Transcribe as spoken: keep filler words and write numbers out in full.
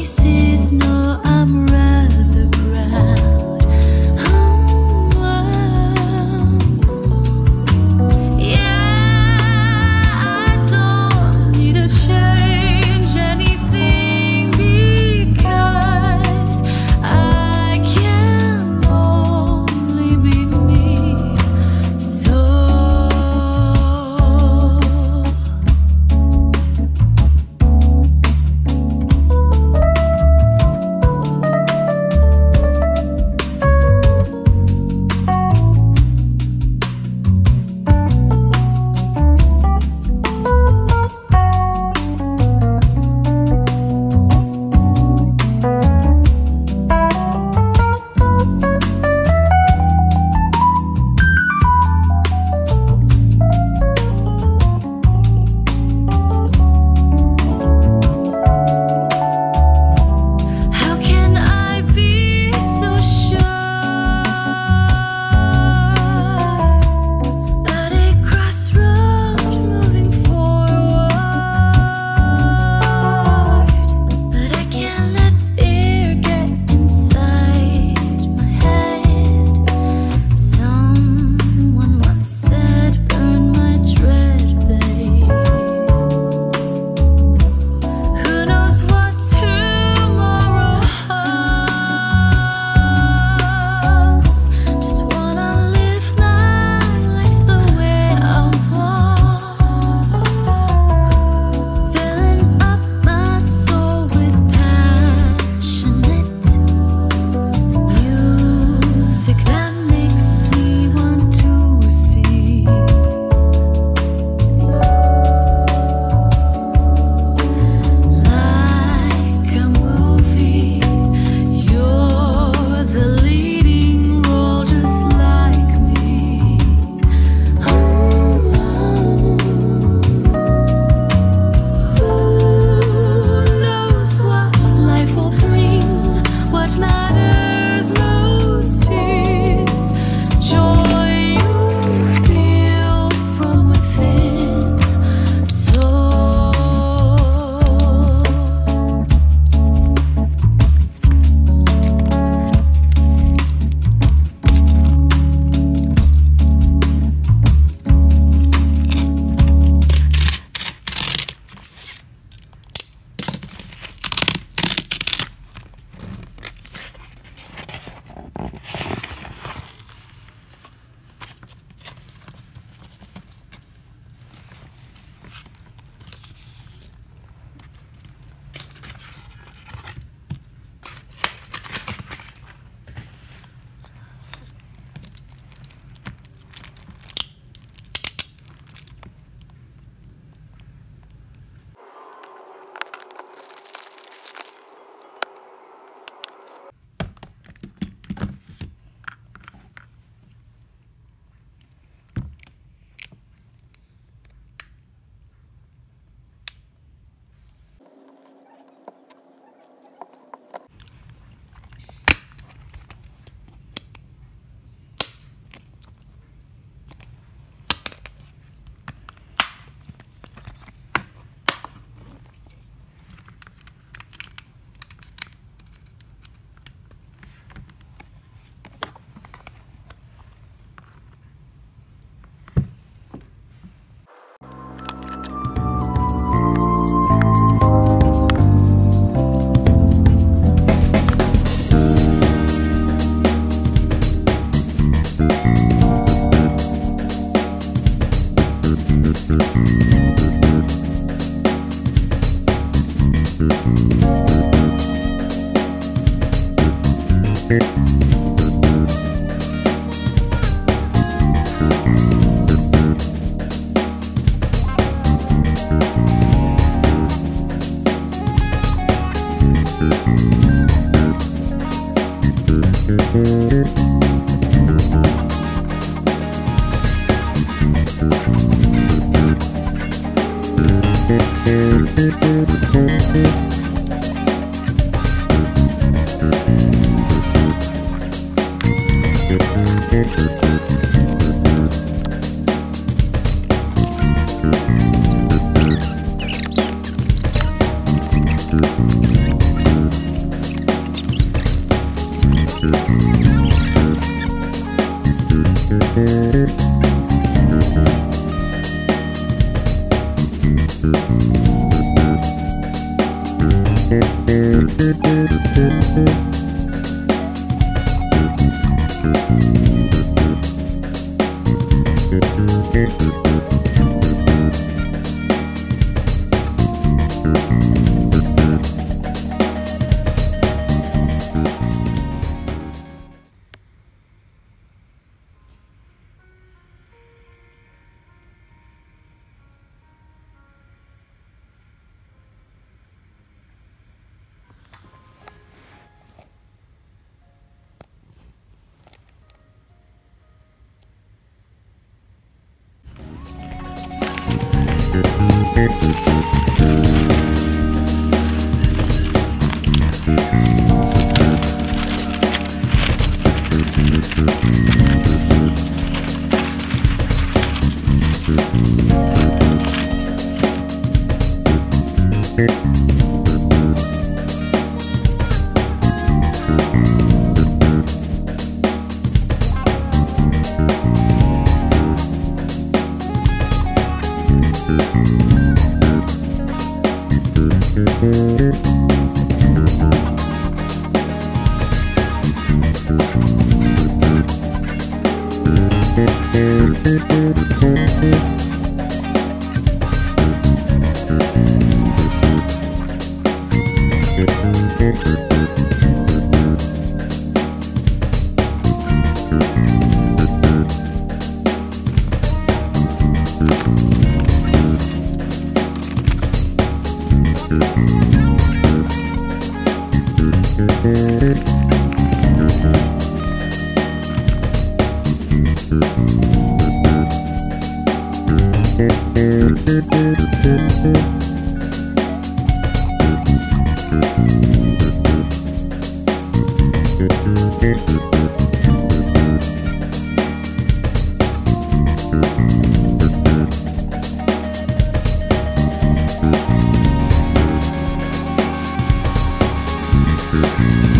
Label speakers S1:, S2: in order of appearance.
S1: faces know I'm rather proud. Oh, yeah, I don't need to change anything because I can only be me. So how can I be so sure at a crossroad moving forward that I can't let fear get inside my head? Someone once said, burn my dread, babe. Who knows what tomorrow holds? Just wanna live my life the way I want, filling up my soul with passionate music that makes me want to see like a movie. You're the leading role, just like me. Who knows what life will bring? What matters most is joy you feel from within. So
S2: Mm-hmm.